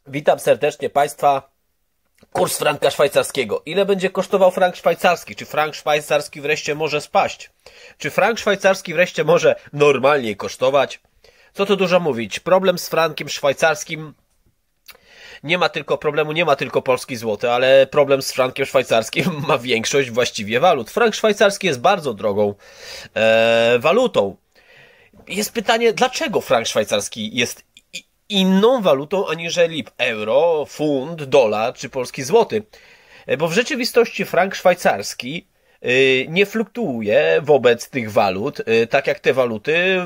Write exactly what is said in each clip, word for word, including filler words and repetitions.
Witam serdecznie Państwa. Kurs franka szwajcarskiego. Ile będzie kosztował frank szwajcarski? Czy frank szwajcarski wreszcie może spaść? Czy frank szwajcarski wreszcie może normalnie kosztować? Co tu dużo mówić? Problem z frankiem szwajcarskim nie ma tylko problemu, nie ma tylko polski złoty, ale problem z frankiem szwajcarskim ma większość właściwie walut. Frank szwajcarski jest bardzo drogą e, walutą. Jest pytanie, dlaczego frank szwajcarski jest inną walutą aniżeli euro, funt, dolar czy polski złoty. Bo w rzeczywistości frank szwajcarski nie fluktuuje wobec tych walut, tak jak te waluty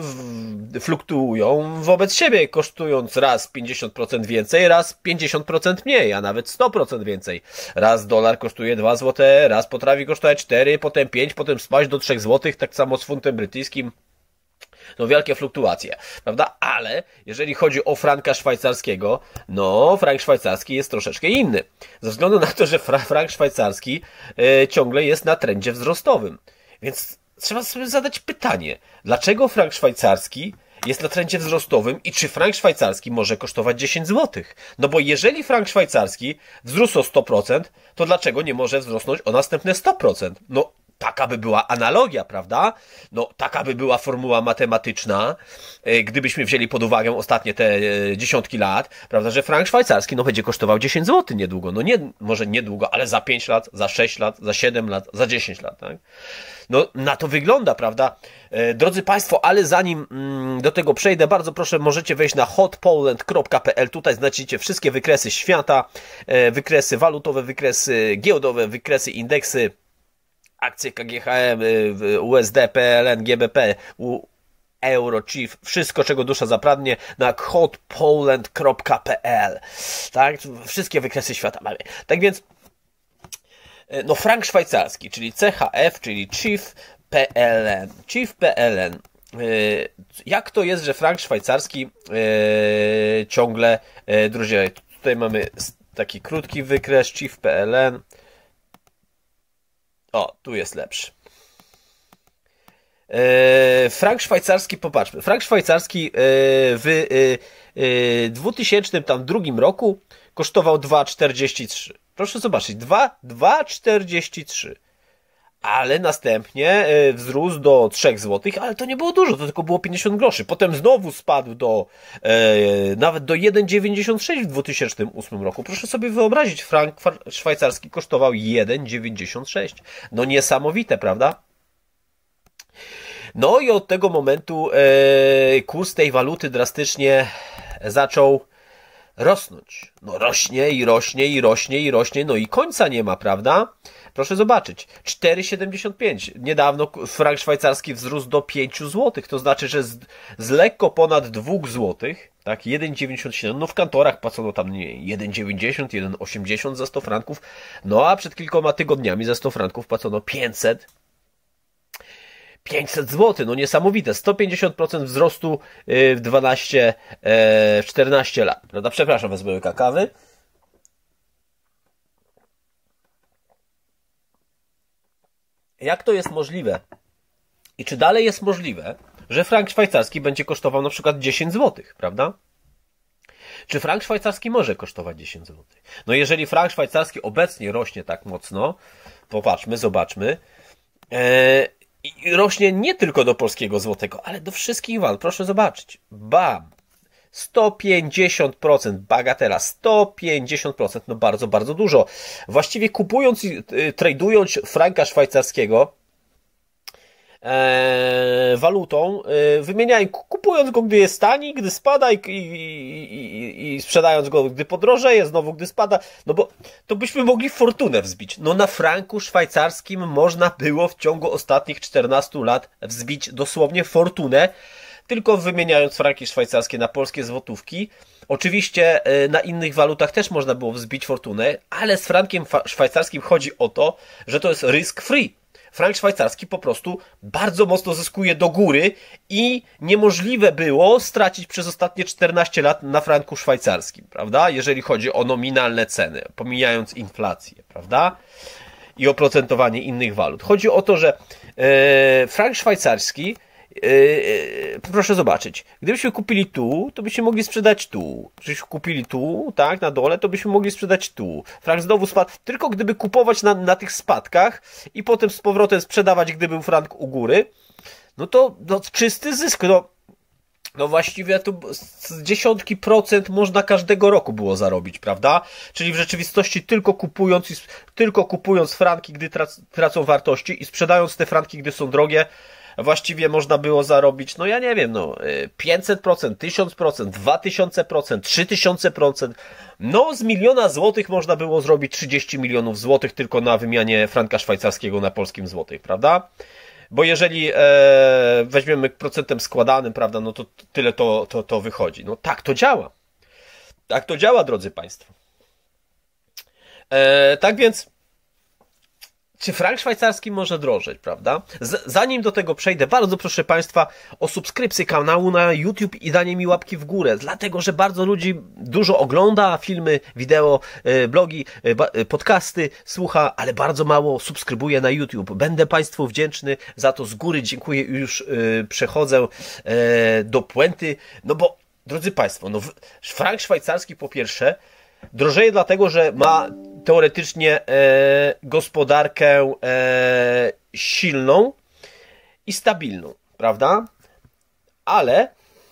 fluktuują wobec siebie, kosztując raz pięćdziesiąt procent więcej, raz pięćdziesiąt procent mniej, a nawet sto procent więcej. Raz dolar kosztuje dwa złote, raz potrafi kosztować cztery, potem pięć, potem spaść do trzech złotych, tak samo z funtem brytyjskim. No wielkie fluktuacje, prawda? Ale jeżeli chodzi o franka szwajcarskiego, no frank szwajcarski jest troszeczkę inny. Ze względu na to, że fra frank szwajcarski e, ciągle jest na trendzie wzrostowym. Więc trzeba sobie zadać pytanie, dlaczego frank szwajcarski jest na trendzie wzrostowym i czy frank szwajcarski może kosztować dziesięć złotych? No bo jeżeli frank szwajcarski wzrósł o sto procent, to dlaczego nie może wzrosnąć o następne sto procent? No taka by była analogia, prawda? No, taka by była formuła matematyczna, gdybyśmy wzięli pod uwagę ostatnie te dziesiątki lat, prawda, że frank szwajcarski no będzie kosztował dziesięć złotych niedługo. No nie, może niedługo, ale za pięć lat, za sześć lat, za siedem lat, za dziesięć lat, tak? No, na to wygląda, prawda? Drodzy Państwo, ale zanim mm, do tego przejdę, bardzo proszę, możecie wejść na hot poland kropka p l. Tutaj znajdziecie wszystkie wykresy świata, wykresy walutowe, wykresy giełdowe, wykresy indeksy, akcje K G H M, U S D, P L N, G B P, Euro, Chief, wszystko czego dusza zapragnie na hot poland kropka p l. Tak? Wszystkie wykresy świata mamy. Tak więc no frank szwajcarski, czyli C H F, czyli Chief P L N. Chief P L N. Jak to jest, że frank szwajcarski ciągle drożeje? Tutaj mamy taki krótki wykres Chief P L N. O, tu jest lepszy. Eee, frank szwajcarski, popatrzmy. Frank szwajcarski e, w e, dwa tysiące drugim roku kosztował dwa przecinek czterdzieści trzy. Proszę zobaczyć, dwa przecinek czterdzieści trzy. Ale następnie wzrósł do trzech złotych, ale to nie było dużo, to tylko było pięćdziesiąt groszy. Potem znowu spadł do e, nawet do jeden przecinek dziewięćdziesiąt sześć w dwa tysiące ósmym roku. Proszę sobie wyobrazić, frank szwajcarski kosztował jeden przecinek dziewięćdziesiąt sześć. No niesamowite, prawda? No i od tego momentu e, kurs tej waluty drastycznie zaczął rosnąć. No rośnie i rośnie i rośnie i rośnie, no i końca nie ma, prawda? Proszę zobaczyć, cztery przecinek siedemdziesiąt pięć. Niedawno frank szwajcarski wzrósł do pięć złotych, to znaczy, że z, z lekko ponad dwa złotych, tak, jeden przecinek dziewięćdziesiąt siedem, no w kantorach płacono tam nie, jeden przecinek dziewięćdziesiąt, jeden przecinek osiemdziesiąt za sto franków, no a przed kilkoma tygodniami za sto franków płacono pięćset. pięćset złotych, no niesamowite, sto pięćdziesiąt procent wzrostu w dwanaście, w czternaście lat, prawda? Przepraszam, wezmę łyka kawy. Jak to jest możliwe? I czy dalej jest możliwe, że frank szwajcarski będzie kosztował na przykład dziesięć złotych, prawda? Czy frank szwajcarski może kosztować dziesięć złotych? No jeżeli frank szwajcarski obecnie rośnie tak mocno, popatrzmy, zobaczmy, e, i rośnie nie tylko do polskiego złotego, ale do wszystkich walut. Proszę zobaczyć. Bam! sto pięćdziesiąt procent, bagatela, sto pięćdziesiąt procent, no bardzo, bardzo dużo. Właściwie kupując i y, tradując franka szwajcarskiego e, walutą, e, wymieniając, kupując go, gdy jest tani, gdy spada i, i, i, i sprzedając go, gdy podrożeje, znowu gdy spada, no bo to byśmy mogli fortunę wzbić. No na franku szwajcarskim można było w ciągu ostatnich czternastu lat wzbić dosłownie fortunę, tylko wymieniając franki szwajcarskie na polskie złotówki. Oczywiście na innych walutach też można było wzbić fortunę, ale z frankiem szwajcarskim chodzi o to, że to jest risk free. Frank szwajcarski po prostu bardzo mocno zyskuje do góry i niemożliwe było stracić przez ostatnie czternaście lat na franku szwajcarskim, prawda? Jeżeli chodzi o nominalne ceny, pomijając inflację, prawda? I oprocentowanie innych walut. Chodzi o to, że e, frank szwajcarski Yy, proszę zobaczyć, gdybyśmy kupili tu, to byśmy mogli sprzedać tu. Gdybyśmy kupili tu, tak, na dole, to byśmy mogli sprzedać tu. Frank znowu spadł, tylko gdyby kupować na, na tych spadkach i potem z powrotem sprzedawać, gdy był frank u góry, no to no, czysty zysk, no, no właściwie tu z dziesiątki procent można każdego roku było zarobić, prawda? Czyli w rzeczywistości tylko kupując, tylko kupując franki, gdy tracą wartości i sprzedając te franki, gdy są drogie, właściwie można było zarobić, no ja nie wiem, no pięćset procent, tysiąc procent, dwa tysiące procent, trzy tysiące procent. No z miliona złotych można było zrobić trzydzieści milionów złotych tylko na wymianie franka szwajcarskiego na polskim złotych, prawda? Bo jeżeli e, weźmiemy procentem składanym, prawda, no to tyle to, to, to wychodzi. No tak to działa. Tak to działa, drodzy Państwo. E, tak więc czy frank szwajcarski może drożeć, prawda? Z, zanim do tego przejdę, bardzo proszę Państwa o subskrypcję kanału na YouTube i danie mi łapki w górę, dlatego, że bardzo ludzi dużo ogląda filmy, wideo, blogi, podcasty, słucha, ale bardzo mało subskrybuje na YouTube. Będę Państwu wdzięczny za to, z góry dziękuję i już yy, przechodzę yy, do puenty, no bo, drodzy Państwo, no, frank szwajcarski po pierwsze drożeje dlatego, że ma teoretycznie e, gospodarkę e, silną i stabilną, prawda? Ale,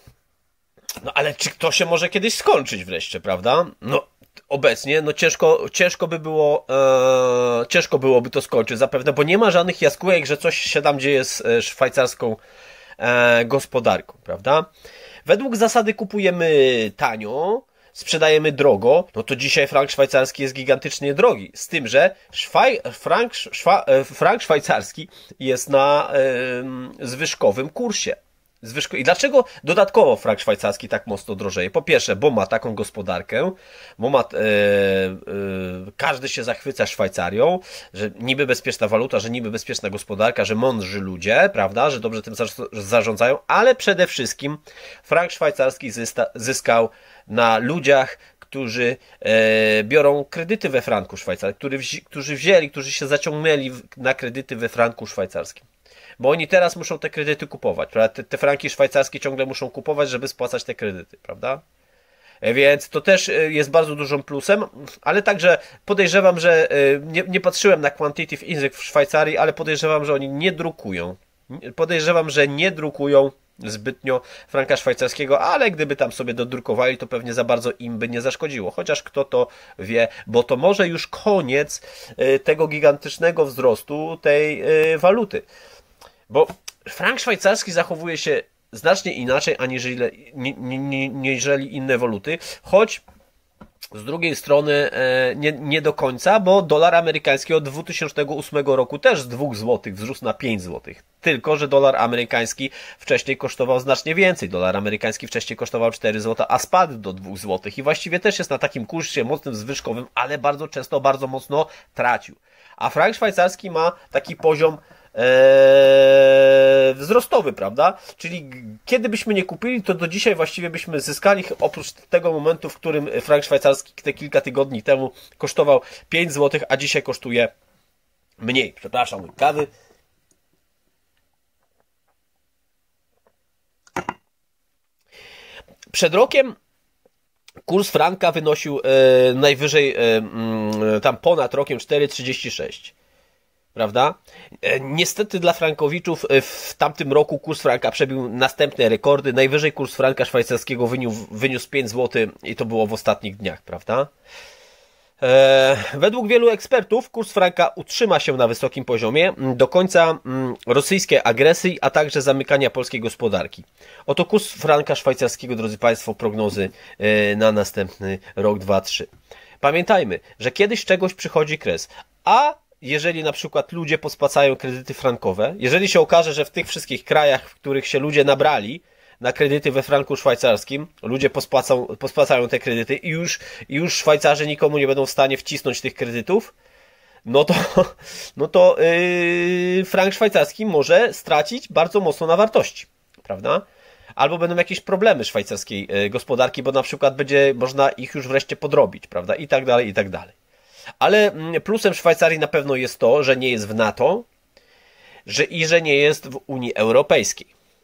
no ale czy to się może kiedyś skończyć wreszcie, prawda? No obecnie, no ciężko, ciężko by było, e, ciężko byłoby to skończyć zapewne, bo nie ma żadnych jaskółek, że coś się tam dzieje z e, szwajcarską e, gospodarką, prawda? Według zasady kupujemy tanio, sprzedajemy drogo, no to dzisiaj frank szwajcarski jest gigantycznie drogi. Z tym, że szwaj, frank, szwa, frank szwajcarski jest na yy, zwyżkowym kursie. Zwyżko... I dlaczego dodatkowo frank szwajcarski tak mocno drożeje? Po pierwsze, bo ma taką gospodarkę, bo ma, yy, yy, każdy się zachwyca Szwajcarią, że niby bezpieczna waluta, że niby bezpieczna gospodarka, że mądrzy ludzie, prawda, że dobrze tym zarządzają, ale przede wszystkim frank szwajcarski zysta, zyskał na ludziach, którzy e, biorą kredyty we franku szwajcarskim, którzy, wzi, którzy wzięli, którzy się zaciągnęli na kredyty we franku szwajcarskim. Bo oni teraz muszą te kredyty kupować, prawda? Te, te franki szwajcarskie ciągle muszą kupować, żeby spłacać te kredyty, prawda? E, więc to też jest bardzo dużym plusem, ale także podejrzewam, że e, nie, nie patrzyłem na quantitative index w Szwajcarii, ale podejrzewam, że oni nie drukują. Podejrzewam, że nie drukują zbytnio franka szwajcarskiego, ale gdyby tam sobie dodrukowali, to pewnie za bardzo im by nie zaszkodziło. Chociaż kto to wie, bo to może już koniec tego gigantycznego wzrostu tej waluty. Bo frank szwajcarski zachowuje się znacznie inaczej aniżeli niżeli inne waluty, choć z drugiej strony nie, nie do końca, bo dolar amerykański od dwa tysiące ósmego roku też z dwóch złotych wzrósł na pięć złotych. Tylko że dolar amerykański wcześniej kosztował znacznie więcej. Dolar amerykański wcześniej kosztował cztery złote, a spadł do dwóch złotych i właściwie też jest na takim kursie mocnym zwyżkowym, ale bardzo często bardzo mocno tracił. A frank szwajcarski ma taki poziom Eee, wzrostowy, prawda? Czyli kiedy byśmy nie kupili, to do dzisiaj właściwie byśmy zyskali, oprócz tego momentu, w którym frank szwajcarski te kilka tygodni temu kosztował pięć złotych, a dzisiaj kosztuje mniej. Przepraszam, mój kawy. Przed rokiem kurs franka wynosił e, najwyżej e, m, tam ponad rokiem cztery trzydzieści sześć. Prawda? Niestety dla frankowiczów w tamtym roku kurs franka przebił następne rekordy. Najwyżej kurs franka szwajcarskiego wyniósł, wyniósł pięć złotych i to było w ostatnich dniach, prawda? E, według wielu ekspertów kurs franka utrzyma się na wysokim poziomie do końca mm, rosyjskiej agresji, a także zamykania polskiej gospodarki. Oto kurs franka szwajcarskiego, drodzy Państwo, prognozy e, na następny rok, dwa, trzy. Pamiętajmy, że kiedyś czegoś przychodzi kres, a jeżeli na przykład ludzie pospłacają kredyty frankowe, jeżeli się okaże, że w tych wszystkich krajach, w których się ludzie nabrali na kredyty we franku szwajcarskim, ludzie pospłacą, pospłacają te kredyty i już, i już Szwajcarzy nikomu nie będą w stanie wcisnąć tych kredytów, no to, no to yy, frank szwajcarski może stracić bardzo mocno na wartości, prawda? Albo będą jakieś problemy szwajcarskiej yy, gospodarki, bo na przykład będzie można ich już wreszcie podrobić, prawda? I tak dalej, i tak dalej. Ale plusem Szwajcarii na pewno jest to, że nie jest w NATO że i że nie jest w Unii Europejskiej.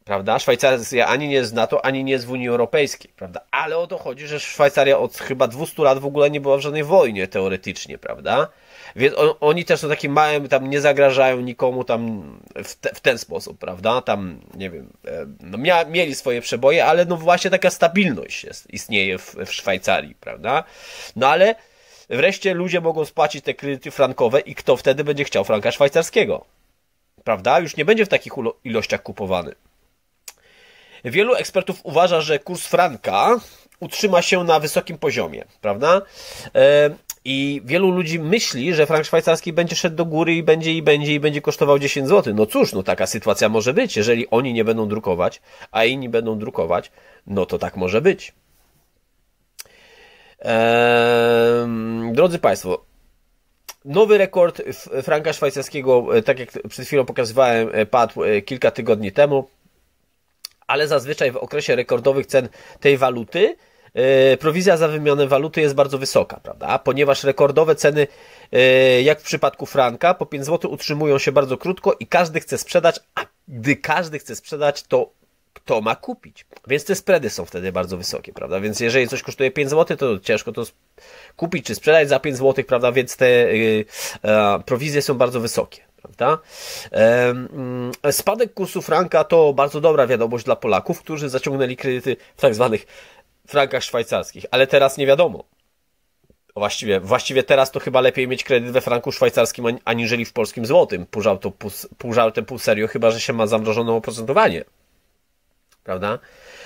Prawda? Szwajcaria ani nie jest w NATO, ani nie jest w Unii Europejskiej, prawda? Ale o to chodzi, że Szwajcaria od chyba dwieście lat w ogóle nie była w żadnej wojnie teoretycznie, prawda? Więc on, oni też są takim małym, tam nie zagrażają nikomu tam w, te, w ten sposób, prawda? Tam, nie wiem, no mia, mieli swoje przeboje, ale no właśnie taka stabilność jest, istnieje w, w Szwajcarii, prawda? No ale wreszcie ludzie mogą spłacić te kredyty frankowe i kto wtedy będzie chciał franka szwajcarskiego? Prawda? Już nie będzie w takich ilościach kupowany. Wielu ekspertów uważa, że kurs franka utrzyma się na wysokim poziomie, prawda? I wielu ludzi myśli, że frank szwajcarski będzie szedł do góry i będzie, i będzie, i będzie kosztował dziesięć złotych. No cóż, no taka sytuacja może być. Jeżeli oni nie będą drukować, a inni będą drukować, no to tak może być. Eee, drodzy Państwo, nowy rekord franka szwajcarskiego, tak jak przed chwilą pokazywałem, padł kilka tygodni temu, ale zazwyczaj w okresie rekordowych cen tej waluty yy, prowizja za wymianę waluty jest bardzo wysoka, prawda? Ponieważ rekordowe ceny, yy, jak w przypadku franka, po pięć złotych utrzymują się bardzo krótko i każdy chce sprzedać, a gdy każdy chce sprzedać, to kto ma kupić? Więc te spready są wtedy bardzo wysokie, prawda? Więc jeżeli coś kosztuje pięć złotych, to ciężko to kupić czy sprzedać za pięć złotych, prawda? Więc te yy, yy, prowizje są bardzo wysokie. Prawda? Spadek kursu franka to bardzo dobra wiadomość dla Polaków, którzy zaciągnęli kredyty w tak zwanych frankach szwajcarskich, ale teraz nie wiadomo. Właściwie, właściwie teraz to chyba lepiej mieć kredyt we franku szwajcarskim aniżeli w polskim złotym. Pół żartem, pół, pół żartem, pół serio, chyba że się ma zamrożone oprocentowanie. Prawda?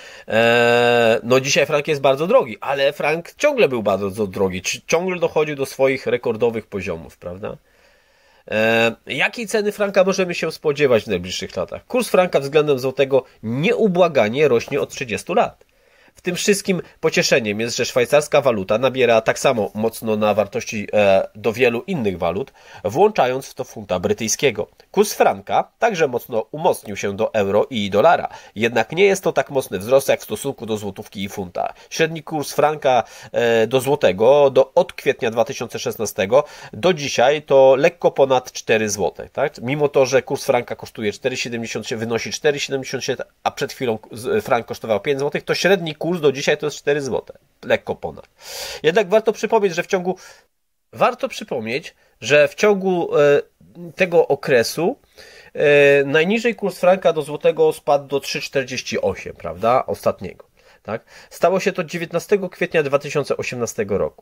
Eee, no dzisiaj frank jest bardzo drogi, ale frank ciągle był bardzo drogi, ciągle dochodził do swoich rekordowych poziomów, prawda? E, jakiej ceny franka możemy się spodziewać w najbliższych latach? Kurs franka względem złotego nieubłaganie rośnie od trzydziestu lat. W tym wszystkim pocieszeniem jest, że szwajcarska waluta nabiera tak samo mocno na wartości e, do wielu innych walut, włączając w to funta brytyjskiego. Kurs franka także mocno umocnił się do euro i dolara, jednak nie jest to tak mocny wzrost jak w stosunku do złotówki i funta. Średni kurs franka e, do złotego do, od kwietnia dwa tysiące szesnastego do dzisiaj to lekko ponad cztery złote. Tak? Mimo to, że kurs franka kosztuje cztery siedemdziesiąt siedem, wynosi cztery siedemdziesiąt siedem, a przed chwilą frank kosztował pięć złotych, to średni kurs Kurs do dzisiaj to jest cztery złote, lekko ponad. Jednak warto przypomnieć, że w ciągu warto przypomnieć, że w ciągu e, tego okresu e, najniżej kurs franka do złotego spadł do trzy czterdzieści osiem, prawda? Ostatniego. Tak? Stało się to dziewiętnastego kwietnia dwa tysiące osiemnastego roku.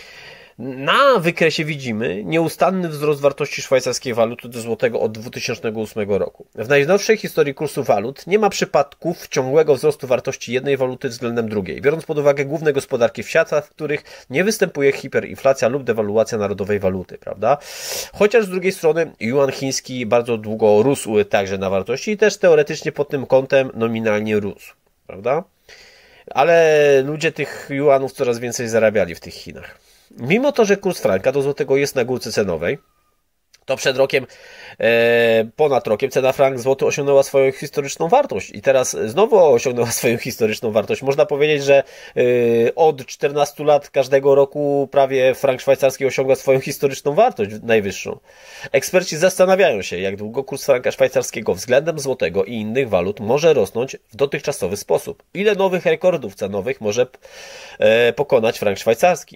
Na wykresie widzimy nieustanny wzrost wartości szwajcarskiej waluty do złotego od dwa tysiące ósmego roku. W najnowszej historii kursu walut nie ma przypadków ciągłego wzrostu wartości jednej waluty względem drugiej, biorąc pod uwagę główne gospodarki w świata, w których nie występuje hiperinflacja lub dewaluacja narodowej waluty, prawda? Chociaż z drugiej strony juan chiński bardzo długo rósł także na wartości i też teoretycznie pod tym kątem nominalnie rósł, prawda? Ale ludzie tych juanów coraz więcej zarabiali w tych Chinach. Mimo to, że kurs franka do złotego jest na górce cenowej, to przed rokiem, e, ponad rokiem, cena frank złoty osiągnęła swoją historyczną wartość i teraz znowu osiągnęła swoją historyczną wartość. Można powiedzieć, że e, od czternastu lat każdego roku prawie frank szwajcarski osiąga swoją historyczną wartość najwyższą. Eksperci zastanawiają się, jak długo kurs franka szwajcarskiego względem złotego i innych walut może rosnąć w dotychczasowy sposób. Ile nowych rekordów cenowych może e, pokonać frank szwajcarski.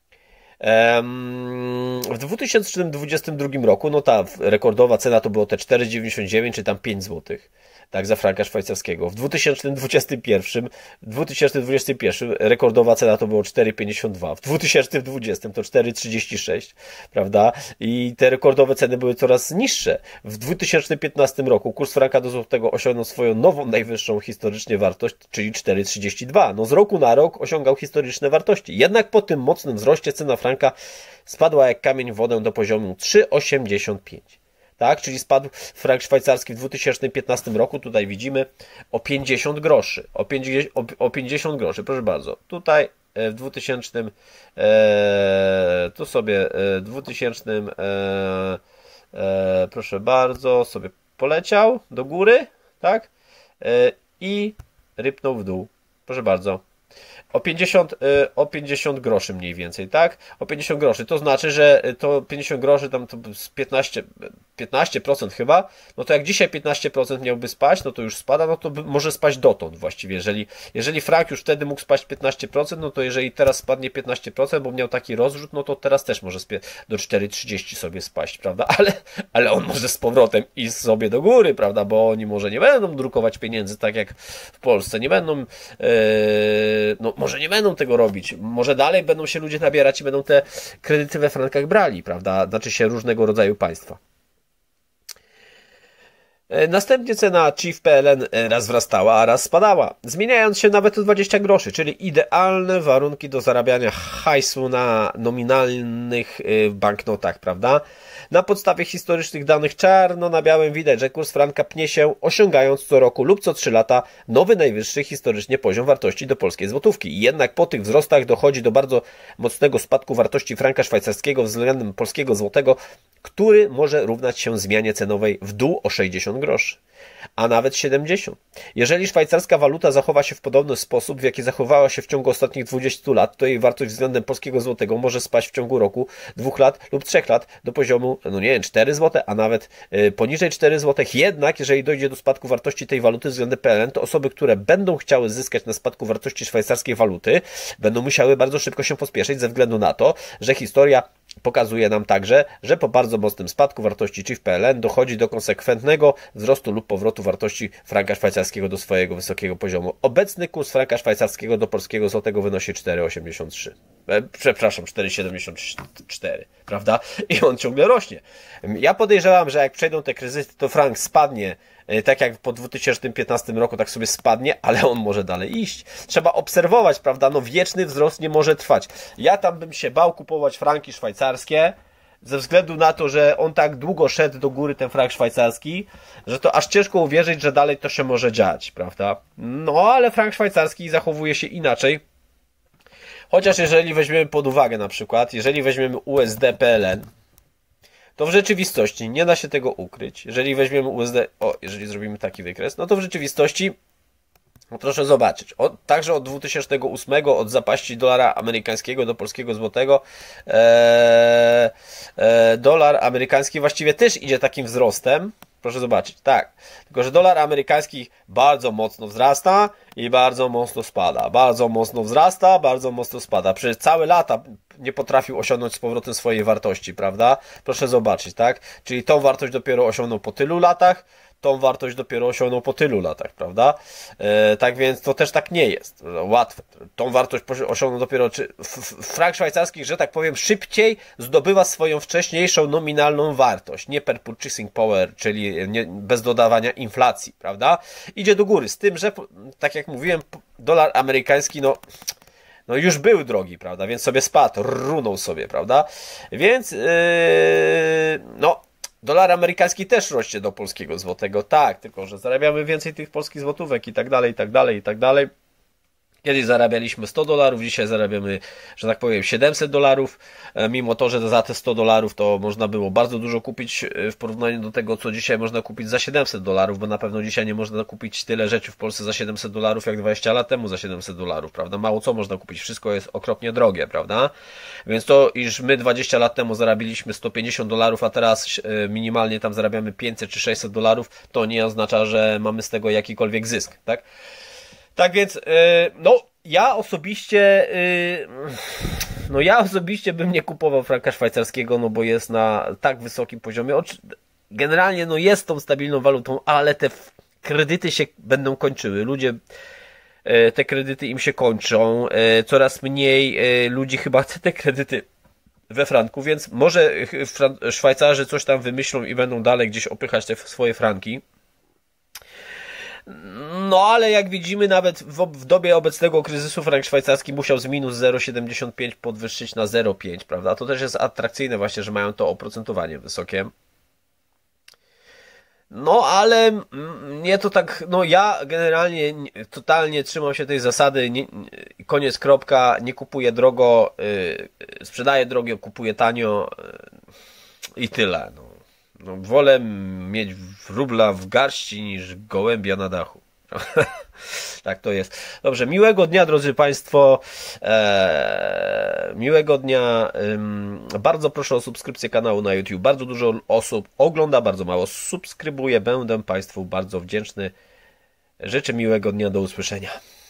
W dwa tysiące dwudziestym drugim roku, no ta rekordowa cena to było te cztery dziewięćdziesiąt dziewięć czy tam pięć złotych, tak, za franka szwajcarskiego. W dwa tysiące dwudziestym pierwszym, dwa tysiące dwudziestym pierwszym rekordowa cena to było cztery pięćdziesiąt dwa, w dwa tysiące dwudziestym to cztery trzydzieści sześć, prawda? I te rekordowe ceny były coraz niższe. W dwa tysiące piętnastym roku kurs franka do złotego osiągnął swoją nową, najwyższą historycznie wartość, czyli cztery trzydzieści dwa. No z roku na rok osiągał historyczne wartości. Jednak po tym mocnym wzroście cena franka spadła jak kamień w wodę do poziomu trzy osiemdziesiąt pięć. Tak, czyli spadł frank szwajcarski w dwa tysiące piętnastym roku, tutaj widzimy, o pięćdziesiąt groszy. O pięćdziesiąt, o pięćdziesiąt groszy, proszę bardzo. Tutaj w dwutysięcznym, e, tu sobie e, dwutysięcznym, e, e, proszę bardzo, sobie poleciał do góry, tak, e, i rypnął w dół. Proszę bardzo. O pięćdziesiąt, o pięćdziesiąt groszy mniej więcej, tak? O pięćdziesiąt groszy. To znaczy, że to pięćdziesiąt groszy, tam to z piętnaście, piętnaście procent chyba, no to jak dzisiaj piętnaście procent miałby spaść, no to już spada, no to może spaść dotąd właściwie. Jeżeli, jeżeli frank już wtedy mógł spaść piętnaście procent, no to jeżeli teraz spadnie piętnaście procent, bo miał taki rozrzut, no to teraz też może do cztery trzydzieści sobie spaść, prawda? Ale, ale on może z powrotem iść sobie do góry, prawda? Bo oni może nie będą drukować pieniędzy tak jak w Polsce, nie będą, yy, no może nie będą tego robić, może dalej będą się ludzie nabierać i będą te kredyty we frankach brali, prawda? Znaczy się różnego rodzaju państwa. Następnie cena C I F P L N raz wzrastała, a raz spadała, zmieniając się nawet o dwadzieścia groszy, czyli idealne warunki do zarabiania hajsu na nominalnych banknotach, prawda? Na podstawie historycznych danych czarno na białym widać, że kurs franka pnie się, osiągając co roku lub co trzy lata nowy najwyższy historycznie poziom wartości do polskiej złotówki. Jednak po tych wzrostach dochodzi do bardzo mocnego spadku wartości franka szwajcarskiego względem polskiego złotego, który może równać się zmianie cenowej w dół o sześćdziesiąt groszy, a nawet siedemdziesiąt. Jeżeli szwajcarska waluta zachowa się w podobny sposób, w jaki zachowała się w ciągu ostatnich dwudziestu lat, to jej wartość względem polskiego złotego może spaść w ciągu roku, dwóch lat lub trzech lat do poziomu, no nie wiem, cztery złote, a nawet y, poniżej czterech złotych. Jednak, jeżeli dojdzie do spadku wartości tej waluty względem P L N, to osoby, które będą chciały zyskać na spadku wartości szwajcarskiej waluty, będą musiały bardzo szybko się pospieszyć ze względu na to, że historia pokazuje nam także, że po bardzo mocnym spadku wartości C I F P L N dochodzi do konsekwentnego wzrostu lub powrotu wartości franka szwajcarskiego do swojego wysokiego poziomu. Obecny kurs franka szwajcarskiego do polskiego złotego wynosi cztery osiemdziesiąt trzy. E, przepraszam, cztery siedemdziesiąt cztery, prawda? I on ciągle rośnie. Ja podejrzewam, że jak przejdą te kryzysy, to frank spadnie, tak jak po dwa tysiące piętnastym roku, tak sobie spadnie, ale on może dalej iść. Trzeba obserwować, prawda? No wieczny wzrost nie może trwać. Ja tam bym się bał kupować franki szwajcarskie, ze względu na to, że on tak długo szedł do góry, ten frank szwajcarski, że to aż ciężko uwierzyć, że dalej to się może dziać, prawda? No, ale frank szwajcarski zachowuje się inaczej. Chociaż jeżeli weźmiemy pod uwagę na przykład, jeżeli weźmiemy U S D P L N, to w rzeczywistości nie da się tego ukryć. Jeżeli weźmiemy U S D, o, jeżeli zrobimy taki wykres, no to w rzeczywistości, no proszę zobaczyć, od, także od dwa tysiące ósmego, od zapaści dolara amerykańskiego do polskiego złotego, e, e, dolar amerykański właściwie też idzie takim wzrostem. Proszę zobaczyć, tak. Tylko że dolar amerykański bardzo mocno wzrasta i bardzo mocno spada. Bardzo mocno wzrasta, bardzo mocno spada. Przez całe lata nie potrafił osiągnąć z powrotem swojej wartości, prawda? Proszę zobaczyć, tak? Czyli tą wartość dopiero osiągnął po tylu latach, tą wartość dopiero osiągnął po tylu latach, prawda? E, tak więc to też tak nie jest łatwe. Tą wartość osiągnął dopiero, czy frank szwajcarski, że tak powiem, szybciej zdobywa swoją wcześniejszą nominalną wartość, nie per purchasing power, czyli nie, bez dodawania inflacji, prawda? Idzie do góry, z tym, że tak jak mówiłem, dolar amerykański, no no już był drogi, prawda, więc sobie spadł, runął sobie, prawda, więc yy, no dolar amerykański też rośnie do polskiego złotego, tak, tylko że zarabiamy więcej tych polskich złotówek i tak dalej, i tak dalej, i tak dalej. Kiedyś zarabialiśmy sto dolarów, dzisiaj zarabiamy, że tak powiem, siedemset dolarów, mimo to, że za te sto dolarów to można było bardzo dużo kupić w porównaniu do tego, co dzisiaj można kupić za siedemset dolarów, bo na pewno dzisiaj nie można kupić tyle rzeczy w Polsce za siedemset dolarów, jak dwadzieścia lat temu za siedemset dolarów, prawda? Mało co można kupić, wszystko jest okropnie drogie, prawda? Więc to, iż my dwadzieścia lat temu zarabiliśmy sto pięćdziesiąt dolarów, a teraz minimalnie tam zarabiamy pięćset czy sześćset dolarów, to nie oznacza, że mamy z tego jakikolwiek zysk, tak? Tak więc, no, ja osobiście, no ja osobiście bym nie kupował franka szwajcarskiego, no bo jest na tak wysokim poziomie. Generalnie, no jest tą stabilną walutą, ale te kredyty się będą kończyły. Ludzie, te kredyty im się kończą. Coraz mniej ludzi chyba chce te kredyty we franku, więc może Szwajcarzy coś tam wymyślą i będą dalej gdzieś opychać te swoje franki. No ale jak widzimy, nawet w, w dobie obecnego kryzysu frank szwajcarski musiał z minus zero przecinek siedemdziesiąt pięć podwyższyć na zero przecinek pięć, prawda? To też jest atrakcyjne właśnie, że mają to oprocentowanie wysokie. No ale mnie to tak, no ja generalnie totalnie trzymam się tej zasady, nie, koniec kropka, nie kupuję drogo, yy, sprzedaję drogo, kupuję tanio yy, i tyle, no. No, wolę mieć rubla w garści niż gołębia na dachu. Tak to jest. Dobrze, miłego dnia, drodzy Państwo. Eee, miłego dnia. Ehm, bardzo proszę o subskrypcję kanału na YouTube. Bardzo dużo osób ogląda, bardzo mało subskrybuje. Będę Państwu bardzo wdzięczny. Życzę miłego dnia. Do usłyszenia.